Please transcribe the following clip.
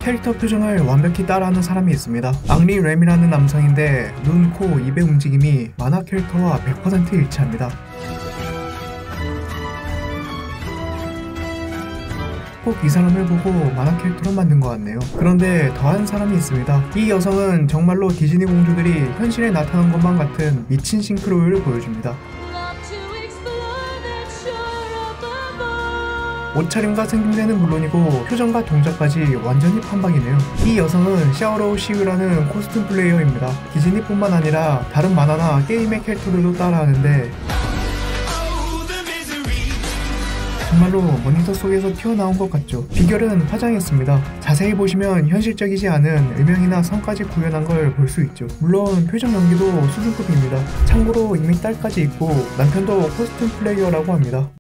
캐릭터 표정을 완벽히 따라하는 사람이 있습니다. 앙리 램이라는 남성인데 눈, 코, 입의 움직임이 만화 캐릭터와 100% 일치합니다. 꼭 이 사람을 보고 만화 캐릭터로 만든 것 같네요. 그런데 더한 사람이 있습니다. 이 여성은 정말로 디즈니 공주들이 현실에 나타난 것만 같은 미친 싱크로율을 보여줍니다. 옷차림과 생김새는 물론이고 표정과 동작까지 완전히 판박이네요. 이 여성은 샤오로우 시우라는 코스튬 플레이어입니다. 디즈니뿐만 아니라 다른 만화나 게임의 캐릭터들도 따라하는데 정말로 모니터 속에서 튀어나온 것 같죠. 비결은 화장이었습니다. 자세히 보시면 현실적이지 않은 음영이나 선까지 구현한 걸 볼 수 있죠. 물론 표정 연기도 수준급입니다. 참고로 이미 딸까지 있고 남편도 코스튬 플레이어라고 합니다.